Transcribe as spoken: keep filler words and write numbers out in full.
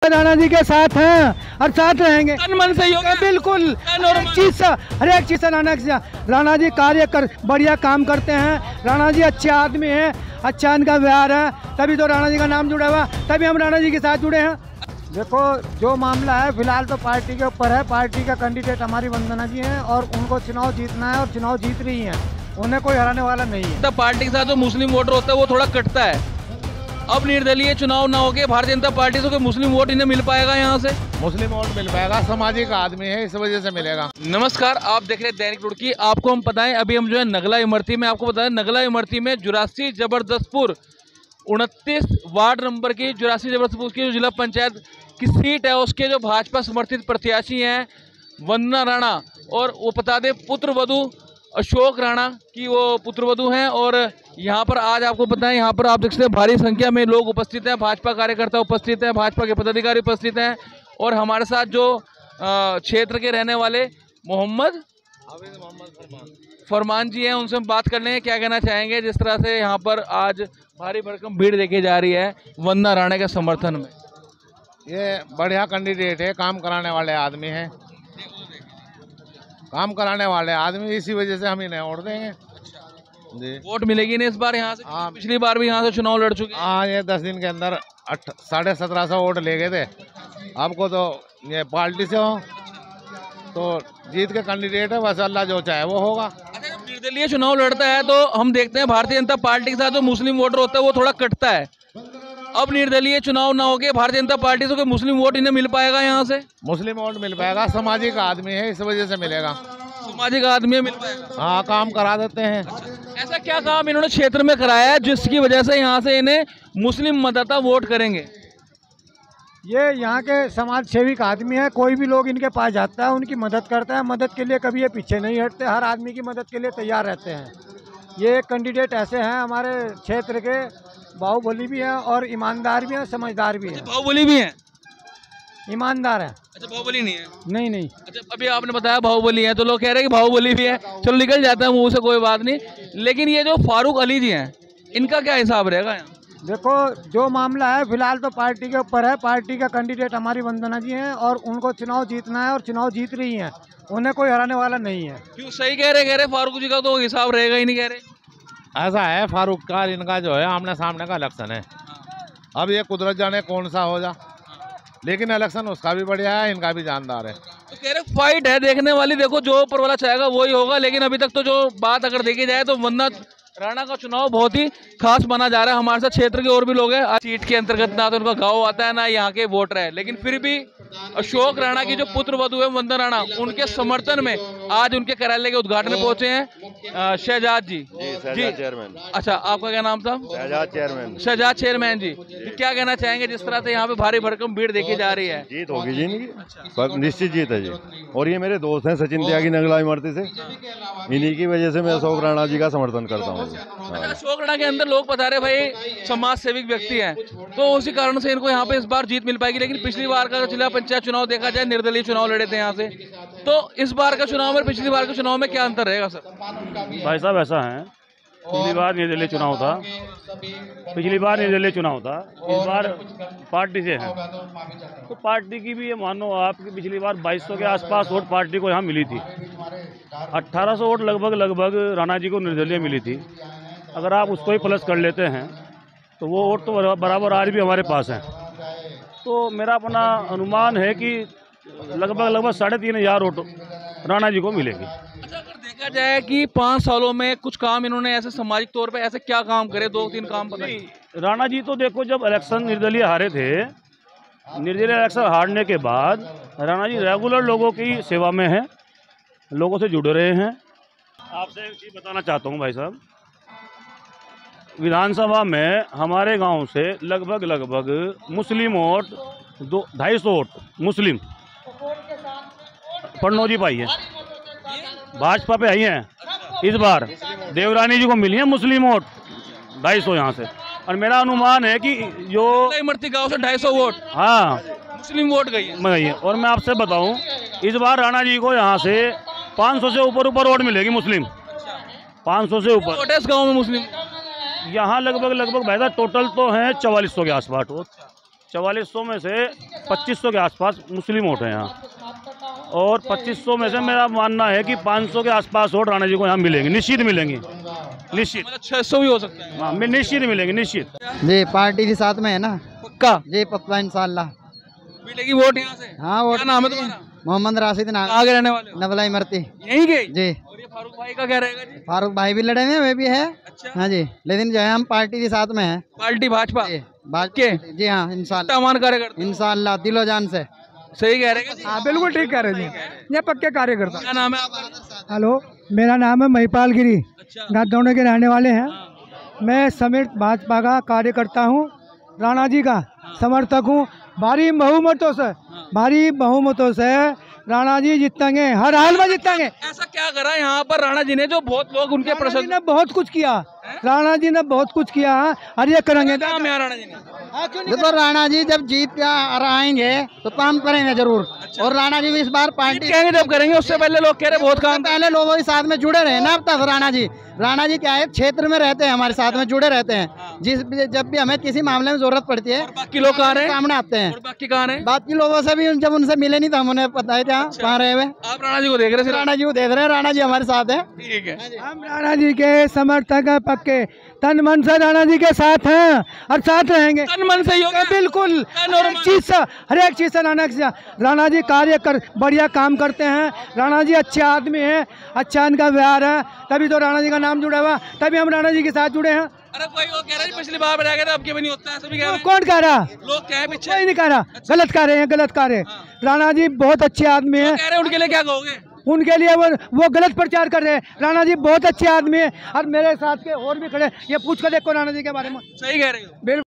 राणा जी के साथ हैं और साथ रहेंगे, मन से ही बिल्कुल। हर एक चीज से हर एक चीज से राणा जी राणा जी कार्य कर बढ़िया काम करते हैं। राणा जी अच्छे आदमी हैं, अच्छा इनका व्यवहार है, तभी तो राणा जी का नाम जुड़ा हुआ, तभी हम राणा जी के साथ जुड़े हैं। देखो जो मामला है फिलहाल तो पार्टी के ऊपर है। पार्टी का कैंडिडेट हमारी वंदना जी हैं और उनको चुनाव जीतना है और चुनाव जीत रही हैं, उन्हें कोई हराने वाला नहीं है। पार्टी के साथ जो मुस्लिम वोटर होता है वो थोड़ा कटता है। अब निर्दलीय चुनाव ना होके भारतीय जनता पार्टी से कोई मुस्लिम वोट इन्हें मिल पाएगा, यहाँ से मुस्लिम वोट मिल पाएगा, सामाजिक आदमी है इस वजह से मिलेगा। नमस्कार, आप देख रहे हैं दैनिक रुड़की। आपको हम बताएं अभी हम जो है नगला इमरती में, आपको बताएं नगला इमरती में जुरासी जबरदस्तपुर उनतीस वार्ड नंबर की जुरासी जबरदस्तपुर की जो जिला पंचायत की सीट है उसके जो भाजपा समर्थित प्रत्याशी हैं वंदना राणा, और वो बता दें पुत्र वधू अशोक राणा की वो पुत्र वधू हैं। और यहाँ पर आज आपको बताएं यहाँ पर आप देख सकते हैं भारी संख्या में लोग उपस्थित हैं, भाजपा कार्यकर्ता उपस्थित हैं, भाजपा के पदाधिकारी उपस्थित हैं। और हमारे साथ जो क्षेत्र के रहने वाले मोहम्मद फरमान जी हैं, उनसे हम बात कर लेंगे क्या कहना चाहेंगे जिस तरह से यहाँ पर आज भारी भरकम भीड़ देखी जा रही है वंदना राणा के समर्थन में। ये बढ़िया कैंडिडेट है, काम कराने वाले आदमी हैं, काम कराने वाले आदमी, इसी वजह से हम इन्हें वोट देंगे। जी वोट मिलेगी नहीं इस बार यहाँ से? हाँ, पिछली बार भी यहाँ से चुनाव लड़ चुके। हाँ, ये दस दिन के अंदर अठ साढ़े सत्रह सौ वोट ले गए थे। आपको तो ये पार्टी से हो तो जीत के कैंडिडेट है, बस अल्लाह जो चाहे वो होगा। अच्छा, जब निर्दलीय चुनाव लड़ता है तो हम देखते हैं भारतीय जनता पार्टी के साथ जो मुस्लिम वोटर होता है वो थोड़ा कटता है। अब निर्दलीय चुनाव ना होके भारतीय जनता पार्टी से कोई मुस्लिम वोट इन्हें मिल पाएगा, यहाँ से मुस्लिम वोट मिल पाएगा, सामाजिक आदमी है इस वजह से मिलेगा। सामाजिक आदमी मिल पाएगा, हाँ, काम करा देते हैं। अच्छा, ऐसा क्या काम इन्होंने क्षेत्र में कराया है जिसकी वजह से यहाँ से इन्हें मुस्लिम मतदाता वोट करेंगे? ये यहाँ के समाज सेविक आदमी है, कोई भी लोग इनके पास जाता है उनकी मदद करता है, मदद के लिए कभी ये पीछे नहीं हटते, हर आदमी की मदद के लिए तैयार रहते हैं। ये कैंडिडेट ऐसे हैं हमारे क्षेत्र के, बाहुबली भी हैं और ईमानदार भी हैं, समझदार भी हैं। बाहुबली भी हैं, ईमानदार है। अच्छा, बाहुबली नहीं है? नहीं नहीं। अच्छा, अभी आपने बताया बाहुबली है तो लोग कह रहे हैं कि बाहुबली भी है, चलो निकल जाता है मुंह से, कोई बात नहीं। लेकिन ये जो फारूक अली जी हैं इनका क्या हिसाब रहेगा यहाँ? देखो जो मामला है फिलहाल तो पार्टी के ऊपर है। पार्टी का कैंडिडेट हमारी वंदना जी हैं और उनको चुनाव जीतना है और चुनाव जीत रही हैं, उन्हें कोई हराने वाला नहीं है। क्यों? सही कह रहे कह रहे फारूक जी का तो हिसाब रहेगा ही नहीं, कह रहे ऐसा है फारूक का, इनका जो है आमने सामने का इलेक्शन है। अब ये कुदरत जाने कौन सा हो जा, लेकिन इलेक्शन उसका भी बढ़िया है, इनका भी जानदार है। तो कह रहे फाइट है देखने वाली, देखो जो ऊपर वाला चाहेगा वही होगा। लेकिन अभी तक तो जो बात अगर देखी जाए तो वंदना राणा का चुनाव बहुत ही खास माना जा रहा है। हमारे साथ क्षेत्र के और भी लोग हैं, सीट के अंतर्गत ना तो उनका गाँव आता है ना यहाँ के वोटर है, लेकिन फिर भी अशोक राणा की जो पुत्र वधू है वंदना राणा, उनके समर्थन में आज उनके कार्यालय के उद्घाटन में पहुंचे हैं शहजाद जी। जी चेयरमैन। अच्छा, आपका क्या नाम था? शहजाद चेयरमैन। शहजाद चेयरमैन जी, क्या कहना चाहेंगे जिस तरह से यहाँ पे भारी भरकम भीड़ देखी जा रही है? जीत होगी जी इनकी। अच्छा। निश्चित जीत है जी। और ये मेरे दोस्त हैं सचिन त्यागी नगला इमरती से, इन्हीं की वजह से मैं अशोक राणा जी का समर्थन करता हूँ। अशोक राणा के अंदर लोग बता रहे भाई समाज सेविक व्यक्ति हैं, तो उसी कारण से इनको यहाँ पे इस बार जीत मिल पाएगी। लेकिन पिछली बार का जिला पंचायत चुनाव देखा जाए, निर्दलीय चुनाव लड़े थे यहाँ से, तो इस बार का चुनाव और पिछली बार के चुनाव में क्या अंतर रहेगा सर? भाई साहब ऐसा है, पिछली बार निर्दलीय चुनाव था, पिछली बार निर्दलीय चुनाव था, इस बार पार्टी से है। तो पार्टी की भी ये मानो आपकी पिछली बार बाईस सौ के आसपास वोट पार्टी को यहाँ मिली थी, अट्ठारह सौ वोट लगभग लगभग राणा जी को निर्दलीय मिली थी। अगर आप उसको ही प्लस कर लेते हैं तो वो वोट तो बराबर आज भी हमारे पास है। तो मेरा अपना अनुमान है कि लगभग लगभग साढ़े तीन हजार वोट राणा जी को मिलेगी। अच्छा, अगर देखा जाए कि पाँच सालों में कुछ काम इन्होंने ऐसे सामाजिक तौर पे ऐसे क्या काम करे, दो तीन काम बताइए। राणा जी तो देखो जब इलेक्शन निर्दलीय हारे थे, निर्दलीय इलेक्शन हारने के बाद राणा जी रेगुलर लोगों की सेवा में हैं, लोगों से जुड़ रहे हैं। आपसे एक चीज़ बताना चाहता हूँ भाई साहब, विधानसभा में हमारे गांव से लगभग लगभग मुस्लिम वोट दो ढाई सौ वोट मुस्लिम पन्नो जी पाई है, भाजपा पे आई हैं। इस बार देवरानी जी को मिली है मुस्लिम वोट ढाई सौ यहाँ से, और मेरा अनुमान है कि जो इमरती गांव से ढाई सौ वोट, हाँ, मुस्लिम वोट गई है गई है। और मैं आपसे बताऊं इस बार राणा जी को यहाँ से पाँच सौ से ऊपर ऊपर वोट मिलेगी मुस्लिम, पाँच सौ से ऊपर। इस गाँव में मुस्लिम यहाँ लगभग लगभग भाई साहब टोटल तो हैं चवालीस सौ के आसपास वोट, चवालीस सौ में से पच्चीस सौ के आसपास मुस्लिम वोट हैं यहाँ, और पच्चीस सौ में से मेरा मानना है कि पाँच सौ के आसपास वोट राणा जी को यहाँ मिलेंगे, निश्चित मिलेंगे, निश्चित। मतलब छह सौ भी हो सकता है। हाँ, मैं निश्चित मिलेंगे, निश्चित। जी पार्टी भी साथ में है ना, पक्का जी पक्का इंशाल्लाह मिलेगी वोट यहाँ से। हाँ वोट। क्या नाम है तुम्हारा? मोहम्मद राशिद नाम, कहाँ के रहने वाले हो? नवलाई मरती यहीं के? जी। और ये फारूक भाई का क्या रहेगा जी? फारूक भाई भी लड़े हुए हैं, वे भी है। अच्छा। हाँ जी, लेकिन जो है हम पार्टी के साथ में है। पार्टी भाजपा जी भाजपा के? जी हाँ इंशाल्लाह, तमाम कार्यकर्ता इंशाल्लाह दिलो जान से। सही कह रहे हैं। हाँ बिल्कुल ठीक कह रहे हैं, ये पक्के कार्यकर्ता। क्या नाम है आपका? हेलो, मेरा नाम है महिपाल गिरी, अच्छा। गादौड़े के रहने वाले हैं। मैं समेत भाजपा का कार्यकर्ता हूँ, राणा जी का समर्थक हूँ। भारी बहुमतों से भारी बहुमतों से राणा जी जीतेंगे, हर हाल में जीतेंगे। ऐसा क्या करा यहाँ पर राणा जी ने जो बहुत लोग उनके राणा जी प्रशंसक ने बहुत कुछ किया, राणा जी ने बहुत कुछ किया और ये करेंगे। काम है राणा जी ने? देखो राणा जी जब जीत के आ- आएंगे तो काम करेंगे जरूर। और राणा जी भी इस बार पार्टी कहेंगे जब करेंगे, उससे पहले लोग कह रहे बहुत काम। पहले लोगों के साथ में जुड़े रहे ना अब तक। राणा जी राणा जी क्या है, क्षेत्र में रहते हैं, हमारे साथ में जुड़े रहते हैं। जिस जब भी हमें किसी मामले में जरूरत पड़ती है, बाकी लोग कहाँ रहे? सामने आते हैं। और बाकी कहाँ रहे? बाकी लोगों से भी जब उनसे मिले नहीं तो हम उन्हें पता है क्या कहाँ रहे हुए। आप राणा जी को देख रहे थे? राणा जी को देख रहे हैं, राणा जी हमारे साथ है। ठीक है। हम राणा जी के समर्थक हैं, पक्के तन मन से राणा जी के साथ हैं और साथ रहेंगे। तन मन से ही होगा? बिल्कुल, तन और हर एक चीज से हर एक चीज से राणा जी राणा जी कार्य कर बढ़िया काम करते हैं। राणा जी अच्छे आदमी हैं, अच्छा इनका व्यवहार है, तभी तो राणा जी का नाम जुड़ा हुआ, तभी हम राणा जी के साथ जुड़े हैं। अरे कोई वो कह रहा है पिछली बार बनाया गया था, अब क्यों नहीं होता है? सभी कह रहे हैं। कौन कह रहा? लोग क्या है पीछे? कोई नहीं कह रहा, गलत कह रहे हैं, गलत कह रहे हैं। राणा जी बहुत अच्छे आदमी हैं, कह रहे हैं उनके लिए क्या कहोगे? उनके लिए वो वो गलत प्रचार कर रहे हैं। राणा जी बहुत अच्छे आदमी हैं और मेरे साथ के और भी खड़े, ये पूछ कर देखो राणा जी के बारे में। सही कह रहे हो। बिल्कुल।